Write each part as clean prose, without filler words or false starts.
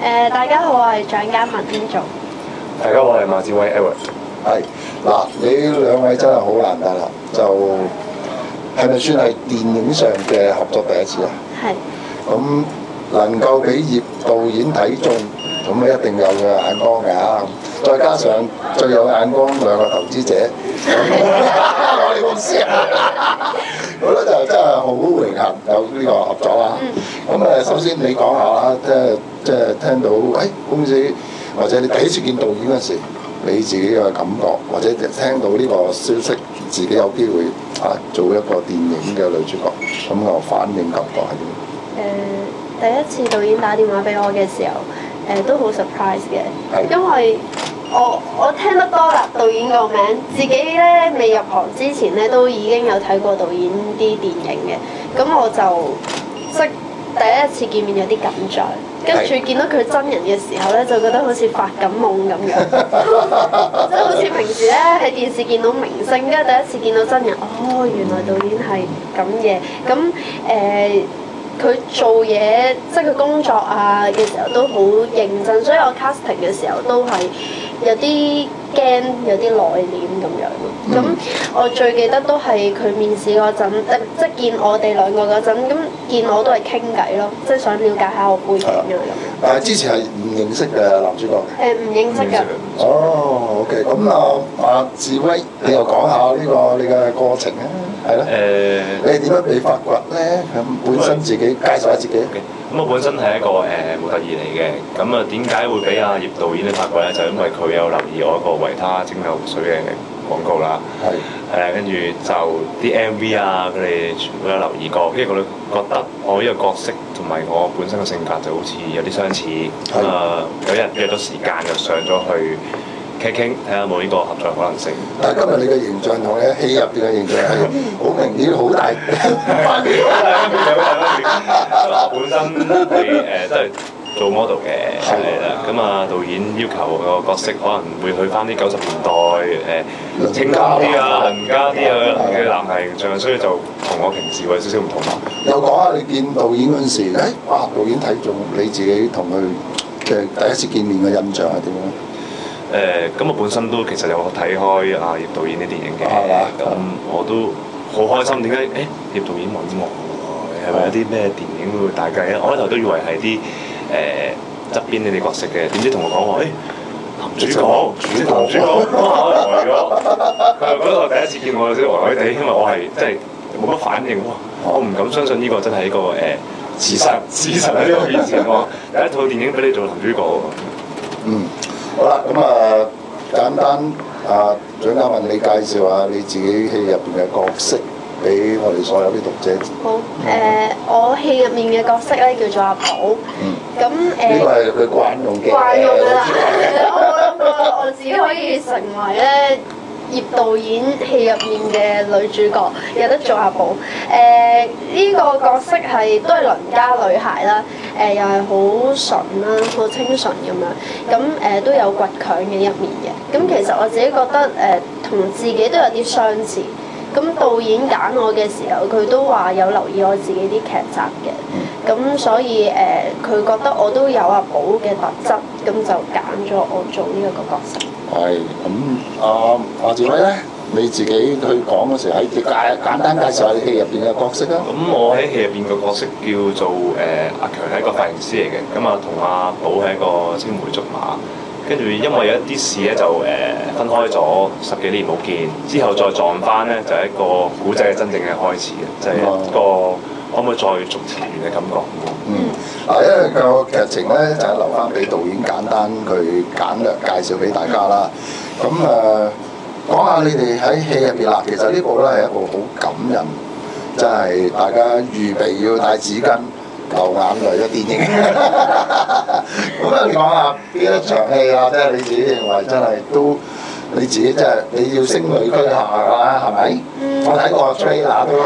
大家好，我係蔣家文英做。 大家好，我係馬志威 Edward。 係嗱，你兩位真係好難得啦，就係咪算係電影上嘅合作第一次啊？ 係。 咁能夠俾葉導演睇中，咁啊一定有佢嘅眼光㗎。再加上最有眼光兩個投資者，我哋公司啊，我覺得就真係好榮幸有呢個合作啦。咁首先你講下啦，即係聽到公司或者你第一次見導演嗰時，你自己嘅感覺，或者聽到呢個消息，自己有機會做一個電影嘅女主角，咁個反應感覺係點？ 第一次導演打電話俾我嘅時候，都好 surprise 嘅，因為我聽得多啦導演個名，自己咧未入行之前咧都已經有睇過導演啲電影嘅，咁我就即第一次見面有啲緊張，跟住見到佢真人嘅時候咧，就覺得好似發緊夢咁樣，即係好似平時咧喺電視見到明星，跟住第一次見到真人，哦，原來導演係咁嘅，咁佢做嘢，即係佢工作啊嘅時候都好認真，所以我 casting 嘅時候都係有啲驚，有啲內斂咁樣咯。咁我最記得都係佢面試嗰陣，即係見我哋兩個嗰陣，咁見我都係傾偈咯，即係想了解下我背景啊咁樣。 但係之前係唔認識嘅男主角。 唔認識㗎。 哦 ，OK，咁阿志威，你又講下呢個你嘅過程啊？係咯。你係點樣被發掘咧？咁本身自己介紹下自己。 咁我本身係一個模特兒嚟嘅，咁啊點解會俾阿葉導演你發掘咧？就因為佢有留意我一個維他蒸餾水嘅廣告啦。係。跟住就啲 MV 啊，佢哋全部都有留意過，跟住佢哋覺得我呢個角色同埋我本身嘅性格就好似有啲相似。有一日約咗時間就上咗去傾睇下有冇呢個合作可能性。 但係今日你嘅形象同你喺戲入邊嘅形象係好明顯好大分別。 我本身係都係做 model 嘅，係啦。咁啊，導演要求個角色可能會去翻啲90年代清淡啲啊、鄰家啲嘅男孩形象，所以就同我平時會有少少唔同。 又講下你見導演嗰陣時，哇！導演睇中你自己同佢嘅第一次見面嘅印象係點樣？ 咁我本身都其實有睇開阿葉導演啲電影嘅，咁我都好開心。點解葉導演揾我？係咪有啲咩電影會大計咧？我開頭都以為係啲側邊呢啲角色嘅，點知同我講話男主角，男主角，我呆咗。佢又覺得我第一次見我有啲呆呆地，因為我係真係冇乜反應喎，我唔敢相信呢個真係一個事實喺呢個面前喎。第一套電影俾你做男主角。 好啦，咁簡單蔣家文，你介紹下你自己戲入邊嘅角色俾我哋所有啲讀者。 好，我戲入面嘅角色咧叫做阿寶。咁呢個係佢慣用嘅。 慣用㗎啦，我自己可以成為咧葉導演戲入面嘅女主角，有得做阿寶。呢個角色都係鄰家女孩啦，又係好純啦，好清純咁樣。咁都有倔強嘅一面嘅。咁其實我自己覺得同自己都有啲相似。咁導演揀我嘅時候，佢都話有留意我自己啲劇集嘅。咁所以佢覺得我都有阿寶嘅特質，咁就揀咗我做呢一個角色。 係咁，阿志威咧，你自己去講嗰時，簡單介紹下你戲入邊嘅角色啊。 咁我喺戲入邊個角色叫做阿強，係一個髮型師嚟嘅。咁啊，同阿寶係一個青梅竹馬。跟住因為有一啲事咧，就分開咗10幾年冇見，之後再撞翻咧，就係一個古仔嘅真正嘅開始嘅，就係一個可唔可以再續前緣嘅感覺。 因為個劇情咧就係留翻俾導演簡單佢簡略介紹俾大家啦。咁講下你哋喺戲入邊啦，其實呢部咧係一部好感人，即係大家預備要帶紙巾流眼淚嘅電影。咁你講下邊一場戲啊？即係你自己認為真係都你自己真係你要聲淚俱下㗎啦，係咪？我睇過 trailer 都。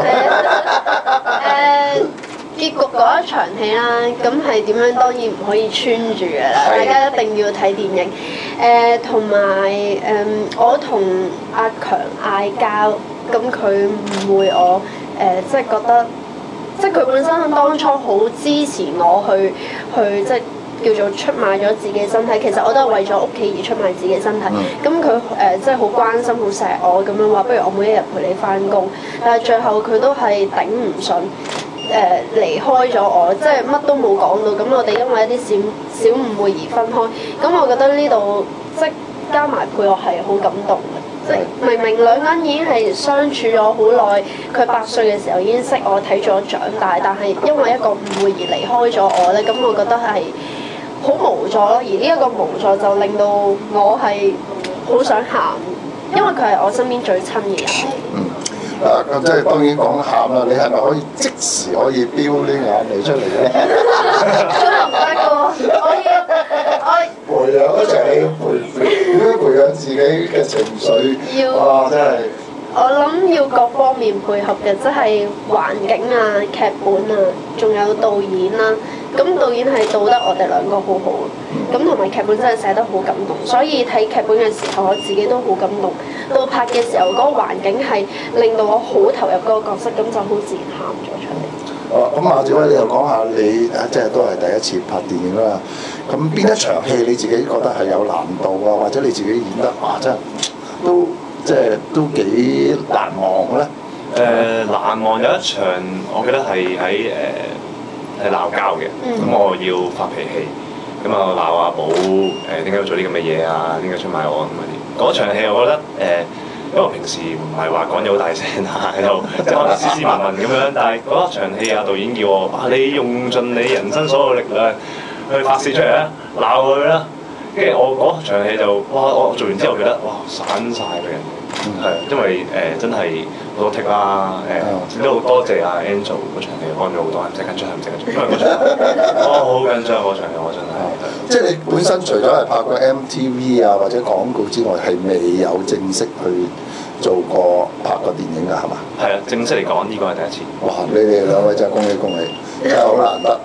結局嗰一場戲啦，咁係點樣當然唔可以穿住嘅啦，大家一定要睇電影。同埋我同阿強嗌交，咁佢誤會我，即係覺得，即係佢本身當初好支持我去即係叫做出賣咗自己身體，其實我都係為咗屋企而出賣自己身體。咁佢即係好關心、好錫我咁樣話，不如我每一日陪你翻工。但係最後佢都係頂唔順，離開咗我，即係乜都冇講到。咁我哋因為一啲小誤會而分開。咁我覺得呢度即係加埋配樂係好感動嘅。即係明明兩個人已經係相處咗好耐，佢8歲嘅時候已經識我，睇咗我長大，但係因為一個誤會而離開咗我咧，咁我覺得係好無助咯。而呢一個無助就令到我係好想喊，因為佢係我身邊最親嘅人。 咁即係當然講喊啦，你係咪可以即時可以飆啲眼淚出嚟咧？ 唔得㗎，我培養一齊你培養自己嘅情緒，哇！真係我諗要各方面配合嘅，即係環境啊、劇本啊，仲有導演啦。咁導演係導得我哋兩個好好，咁同埋劇本真係寫得好感動，所以睇劇本嘅時候我自己都好感動。到拍嘅時候嗰個環境係令到我好投入嗰個角色，咁就好自然喊咗出嚟。 咁馬志威，你又講下你即係都係第一次拍電影啦。咁邊一場戲你自己覺得係有難度啊？或者你自己演得真係都幾難忘咧？ 難忘有一場，我記得係喺係鬧交嘅，咁我要發脾氣，咁啊鬧阿寶點解要做啲咁嘅嘢啊？點解出賣我咁嗰啲？嗰場戲我覺得因為我平時唔係話講嘢好大聲啊，喺度即係可能斯斯文文咁樣，但係嗰一場戲啊，導演叫我你用盡你人生所有力量去發泄出嚟啦，鬧佢啦。跟住我嗰場戲就我做完之後覺得散晒個人，係因為真係好多 take 啦，都好多謝阿 Angel 嗰場戲幫咗好多人，唔使緊張，因為嗰場我好緊張嗰場戲，我真係。 即係你本身除咗係拍過 MTV 啊或者廣告之外，係未有正式去做過拍過電影㗎，係嘛？ 係啊，正式嚟講呢個係第一次。 哇！你哋兩位真係恭喜恭喜，真係好難得。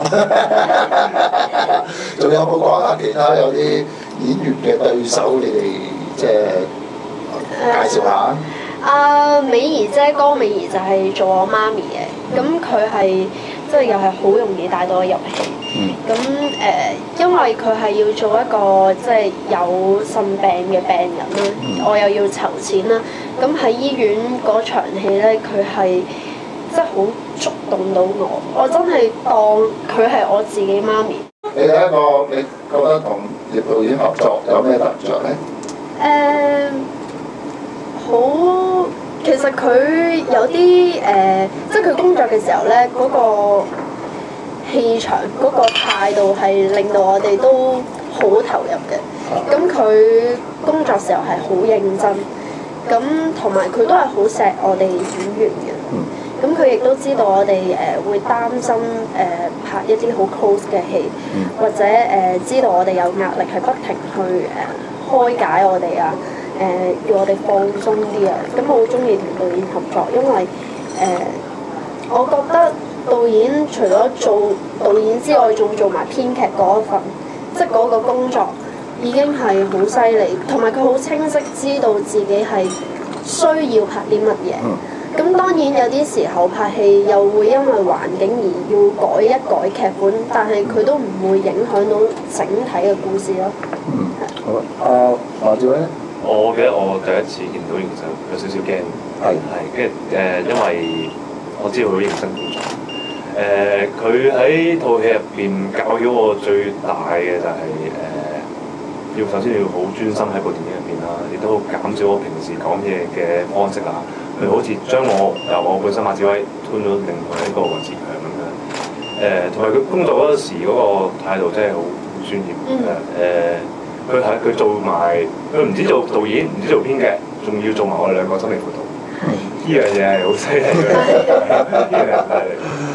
仲有冇講下其他有啲演員嘅對手？你哋即係介紹下。 美儀姐江美儀就係做我媽咪嘅，咁佢係即係又係好容易帶到我入戲。咁因為佢係要做一個即係有腎病嘅病人啦，我又要籌錢啦。咁喺醫院嗰場戲咧，佢係即係好觸動到我真係當佢係我自己媽咪。 你第一個，你覺得同葉導演合作有咩得着咧？ 其實佢有啲即係佢工作嘅時候咧，嗰個氣場、嗰個態度係令到我哋都好投入嘅。咁佢工作時候係好認真，咁同埋佢都係好錫我哋演員嘅。咁佢亦都知道我哋會擔心拍一啲好 close 嘅戲，或者知道我哋有壓力，係不停去開解我哋啊。叫我哋放鬆啲啊！咁我好中意同導演合作，因為我覺得導演除咗做導演之外，仲做埋編劇嗰一份，即係嗰個工作已經係好犀利，同埋佢好清晰知道自己係需要拍啲乜嘢。咁當然有啲時候拍戲又會因為環境而要改一改劇本，但係佢都唔會影響到整體嘅故事咯。 好啊，馬志威咧？ 我記得我第一次見到其實有少少驚，跟住因為我知道佢好認真工作。佢喺套戲入邊教曉我最大嘅就係要首先要好專心喺部電影入邊啦，亦都減少我平時講嘢嘅方式啦。佢好似將我由我本身馬志威搬咗另外一個黃志強咁樣。同埋佢工作嗰時嗰個態度真係好專業。佢做埋，佢唔止做導演，唔止做編劇，仲要做埋我哋兩個心理輔導。呢樣嘢係好犀利嘅。呢樣係。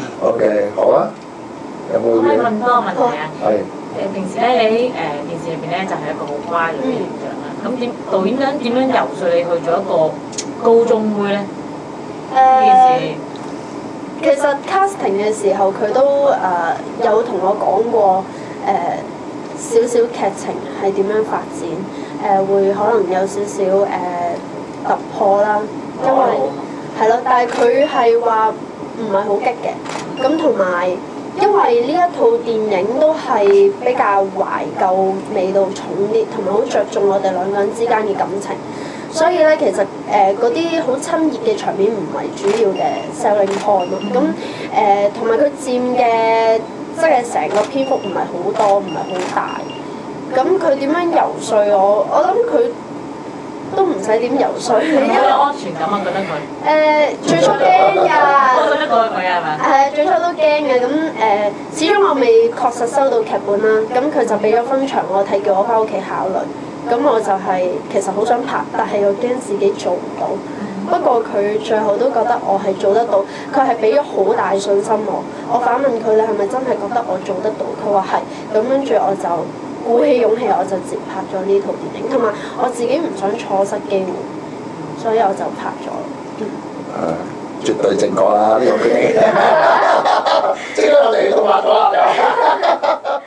OK， 好啊。有冇嘢？ 我可以問多個問題啊。 係。 平時咧，你喺電視入邊咧就係一個好乖嘅形象啦。咁導演點樣游說你去做一個高中妹咧？呢件事。 其實 casting 嘅時候，佢都有同我講過少少劇情係點樣發展，會可能有少少突破啦，因為係咯，但係佢係話唔係好激嘅，咁同埋因為呢一套電影都係比較懷舊味道重啲，同埋好着重我哋兩個人之間嘅感情，所以咧其實嗰啲好親熱嘅場面唔係主要嘅 selling point 咯。咁同埋佢佔嘅即係成個篇幅唔係好多，唔係好大。咁佢點樣游說我諗佢都唔使點游說，因為有安全感啊，覺得佢。 最初驚㗎， 我覺得過佢係咪？ 最初都驚嘅。咁始終我未確實收到劇本啦，咁佢就俾咗分場我睇，叫我翻屋企考慮。咁我就係其實好想拍，但係又驚自己做唔到。不過佢最後都覺得我係做得到，佢係俾咗好大信心我。我反問佢，你係咪真係覺得我做得到？佢話係。咁跟住我就鼓起勇氣，我就接拍咗呢套電影，同埋我自己唔想錯失機會，所以我就拍咗。 絕對正確啦！呢個決定，即刻我哋都拍咗啦。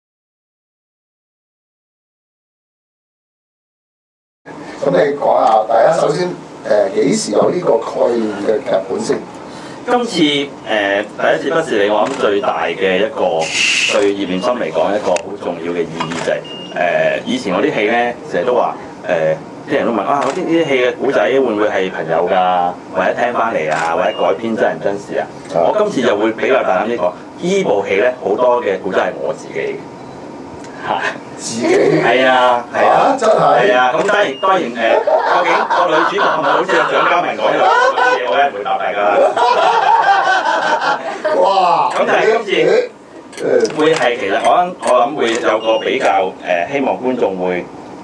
咁你講下，大家首先幾時有呢個概念嘅劇本先？ 今次第一次不是你，我諗最大嘅一個對葉念琛嚟講一個好重要嘅意義就係以前我啲戲咧成日都話啲人都問啊，我啲戲嘅古仔會唔會係朋友㗎，或者聽翻嚟啊，或者改編真人真事啊？我今次就會比較大膽啲講，依部戲咧好多嘅古仔係我自己嘅。 自己係啊，係啊， 真係係啊。咁當然究竟個女主角係咪好似阿蔣嘉文講嘅嗰啲嘢，我咧唔會答大家啦。 哇！ 咁但係今次會係其實我諗會有個比較希望觀眾會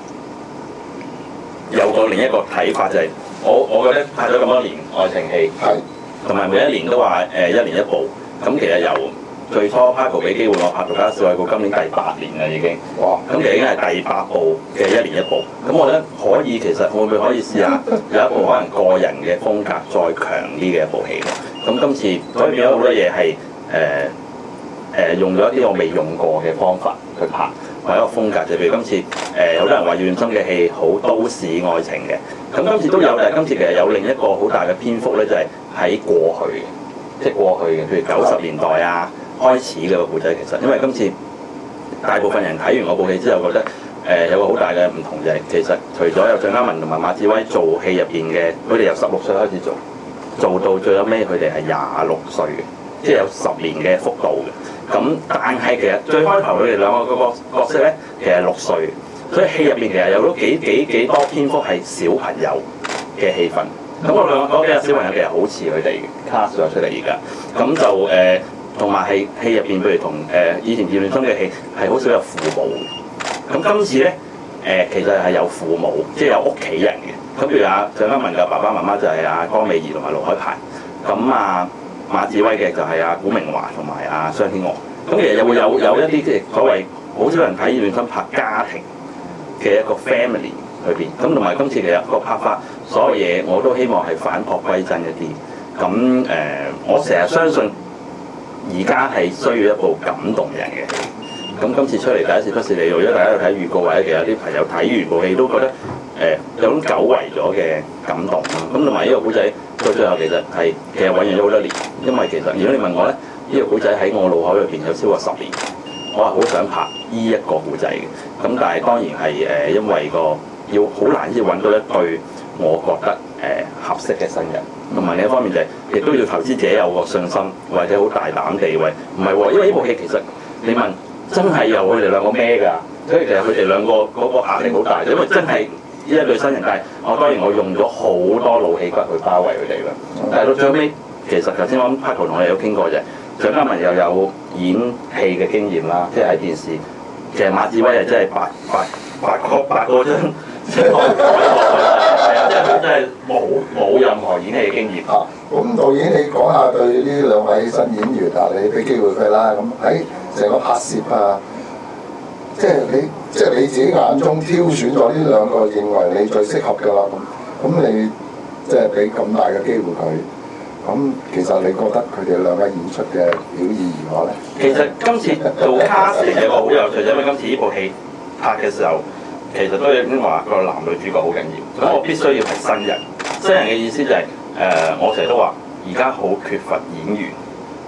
有個另一個睇法，就係我覺得拍咗咁多年愛情戲，同埋每一年都話一年一部，咁其實由最初 Paco 俾機會我拍《獨家小愛故》，今年第8年啦已經。哇！咁其實已經係第8部嘅一年一部。咁我覺得可以，其實會唔會可以試下有一部可能個人嘅風格再強啲嘅一部戲咯？咁今次所以變咗好多嘢係用咗一啲我未用過嘅方法去拍，或者一個風格。就譬如今次好多人話葉念琛嘅戲好都市愛情嘅，咁今次都有，但係今次其實有另一個好大嘅篇幅咧，就係喺過去嘅，即係過去嘅，譬如90年代啊。開始嘅個故仔其實，因為今次大部分人睇完我部戲之後，覺得有個好大嘅唔同就係，其實除咗有蔣嘉文同埋馬志威做戲入邊嘅，佢哋由16歲開始做到最後尾，佢哋係26歲嘅，即係有10年嘅幅度嘅。咁但係其實最開頭佢哋兩個嗰個角色咧，其實係6歲，所以戲入邊其實有咗幾多篇幅係小朋友嘅戲份。咁我兩個嗰幾個小朋友其實好似佢哋嘅 cast 咗出嚟而家，咁就同埋係戲入邊，譬如同以前葉念琛嘅戲係好少有父母嘅。咁今次咧其實係有父母，即係有屋企人嘅。咁譬如蔣嘉文嘅爸爸媽媽就係江美儀同埋盧海排。咁馬志威嘅就係古明華同埋商天娥。咁其實又會有一啲即係所謂好少人睇葉念琛拍家庭嘅一個 family 裏邊。咁同埋今次其實個拍法，所有嘢我都希望係返璞歸真一啲。咁我成日相信。而家係需要一部感動人嘅戲，咁今次出嚟第一次不是你，如果大家有睇預告或者其實有啲朋友睇完部戲都覺得有種久違咗嘅感動，咁同埋呢個古仔到最後其實醖釀咗好多年，因為其實如果你問我咧，呢個古仔喺我腦海裏邊有超過10年，我係好想拍呢一個古仔嘅，咁但係當然係因為要好難先揾到一對我覺得合適嘅新人。同埋另一方面就係，亦都要投資者有個信心，或者好大膽地位。唔係喎，因為呢部戲其實你問真係由佢哋兩個孭㗎，所以其實佢哋兩個嗰個壓力好大，因為真係呢一對新人。但係當然我用咗好多老戲骨去包圍佢哋啦。但係到最尾，其實頭先我諗 Paco 同我哋有傾過就係，蔣嘉文又有演戲嘅經驗啦，即係喺電視。其實馬志威係真係八個張。係啊，即係佢真係冇任何演戲嘅經驗。 咁導演你講下對呢兩位新演員你俾機會佢啦。咁喺成個拍攝即係你自己眼中挑選咗呢兩個認為你最適合㗎啦。咁你即係俾咁大嘅機會佢。咁其實你覺得佢哋兩位演出嘅表現如何咧？ 其實今次做 casting 有個好有趣，因為今次呢部戲拍嘅時候。其實都已經話個男女主角好緊要，咁我必須要係新人。新人嘅意思就係我成日都話，而家好缺乏演員，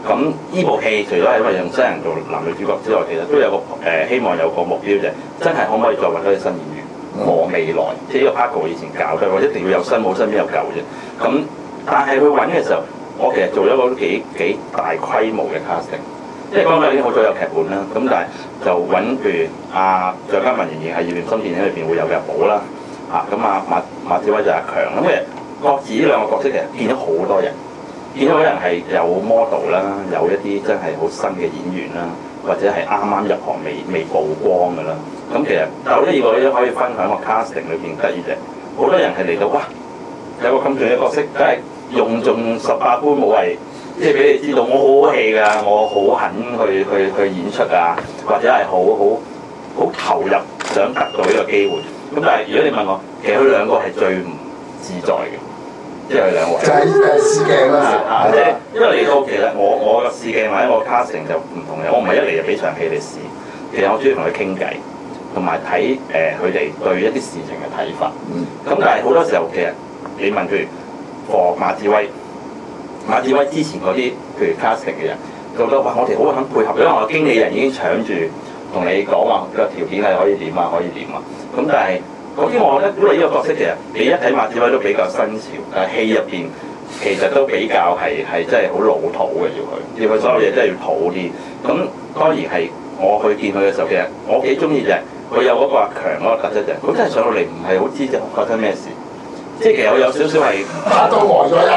咁呢部戲除咗係因為用新人做男女主角之外，其實都有個希望有個目標就係真係可唔可以再揾到啲新演員和未來，即係呢個 Paco 以前搞嘅，我一定要有新冇身邊有舊啫。咁但係佢揾嘅時候，我其實做咗個幾大規模嘅 casting， 即係講緊已經好早有劇本啦。咁但係就揾譬如蔣嘉文仍然係《葉念琛》電影裏邊會有嘅寶啦，咁馬志威就係阿強咁嘅。各自呢兩個角色其實見咗好多人，見到人係有 model 啦，有一啲真係好新嘅演員啦，或者係啱啱入行未曝光嘅啦。咁其實有呢個都可以分享個 casting 裏邊得意嘅，好多人係嚟到哇，有個咁重要嘅角色，梗係用盡18般武藝，即係俾你知道我好好戲㗎，我好肯去演出啊，或者係好投入想得到呢個機會。咁但係如果你問我，其實佢兩個係最唔自在嘅。即係佢兩位， 就係試鏡啦， 即係因為嚟到其實我個試鏡或者我 casting 就唔同嘅，我唔係一嚟就俾場戲你試，其實我主要同佢傾偈，同埋睇佢哋對一啲事情嘅睇法。咁但係好多時候其實你問譬如馬志威之前嗰啲譬如 casting 嘅人，覺得哇我哋好肯配合，因為我經理人已經搶住同你講話個條件係可以點啊，可以點啊。咁但係嗰啲我覺得，因為呢個角色其實你一睇馬志威都比較新潮，但係戲入邊其實都比較係真係好老土嘅，要佢所有嘢真係要土啲。咁當然係我去見佢嘅時候，其實我幾中意就係佢有嗰個阿強嗰個特質就係，佢真係上到嚟唔係好知就發生咩事，即係其實我有少少係打到呆咗啦，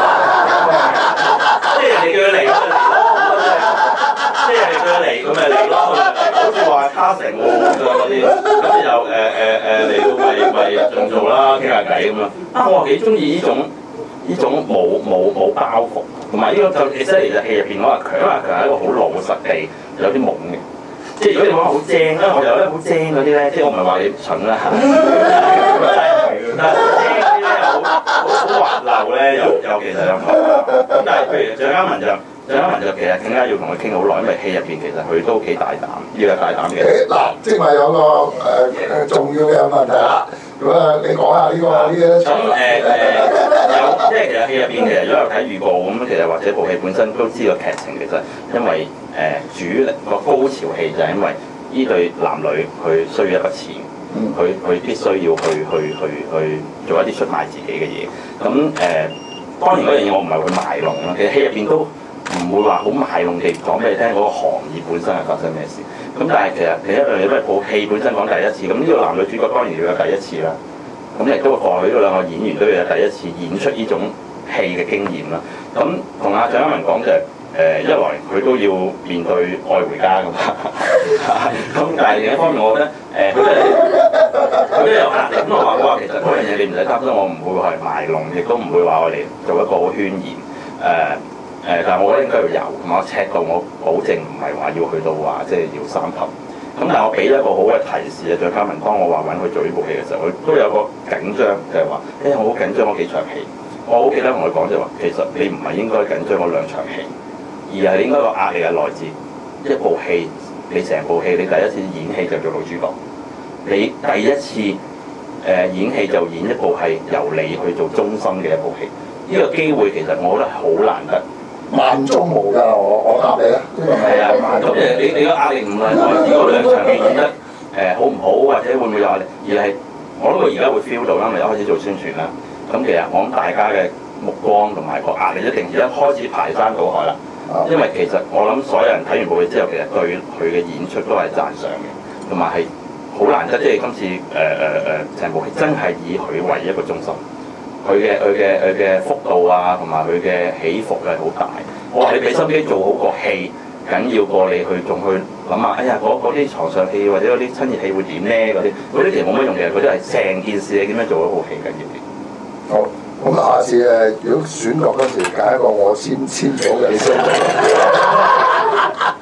即係人哋叫佢嚟咁就嚟咯，即係人哋叫佢嚟咁咪嚟咯，好似話卡成喎嗰啲，咁就嚟到咪仲做啦，傾下偈咁樣。我幾中意呢種冇包袱，同埋呢個就其實嚟就戲入邊嗰個強係一個好老實地有啲懵嘅。即係如果你講好正咧，我有咧好正嗰啲咧，即係我唔係話你蠢啦嚇，但係正嗰啲咧又好滑溜咧，又其實又唔係。咁但係譬如蔣嘉文就其實更加要同佢傾好耐，因為戲入邊其實佢都幾大膽，要有大膽嘅。 嗱，即係有個重要嘅問題啦。咁你講下呢個呢啲咁有即係其實戲入邊其實如果有睇預告咁，其實或者部戲本身都知個劇情其實因為主力個高潮戲就係因為呢對男女佢需要一筆錢，佢必須要去做一啲出賣自己嘅嘢。咁當然嗰樣嘢我唔係去賣弄啦，其實戲入邊都唔會話好賣弄地講俾你聽嗰個行業本身係發生咩事。咁但係其實一樣嘢都係部戲本身講第一次，咁呢個男女主角當然要有第一次啦。咁亦都過去呢兩個演員都要有第一次演出呢種戲嘅經驗啦。咁同阿蔣嘉文講就係一來佢都要面對愛回家咁，咁但係另一方面我覺得佢都有壓力。咁我話其實嗰樣嘢你唔使擔心，我唔會係賣弄，亦都唔會話我哋做一個好渲染但係我覺得應該要有，同埋我尺度我保證唔係話要去到話即係要3級。咁但係我俾一個好嘅提示啊，蔣嘉文當我話揾佢做呢部戲嘅時候，佢都有個緊張，就係話我好緊張嗰幾場戲。我好記得同佢講就係話，其實你唔係應該緊張嗰2場戲，而係你應該個壓力係來自一部戲，你成部戲你第一次演戲就做女主角，你第一次演戲就演一部係由你去做中心嘅一部戲。呢個機會其實我覺得好難得。 萬中無㗎，我答你啦。 係啊，咁你個壓力唔係來自嗰2場戲演得好唔好，或者會唔會有壓力，而係我諗佢而家會 feel 到啦，咪一開始做宣傳啦。咁其實我諗大家嘅目光同埋個壓力一定一開始排山倒海啦。因為其實我諗所有人睇完部戲之後，其實對佢嘅演出都係讚賞嘅，同埋係好難得，即係今次成部戲真係以佢為一個中心。佢嘅幅度啊，同埋佢嘅起伏係好大。我話你俾心機做好個戲，緊要過你仲去諗下，哎呀嗰啲床上戲或者嗰啲親熱戲會點咧？嗰啲其實冇乜用嘅，嗰啲係成件事你點樣做一部戲緊要啲。 好，咁下次如果選角嗰時揀一個我先咗嘅，你先。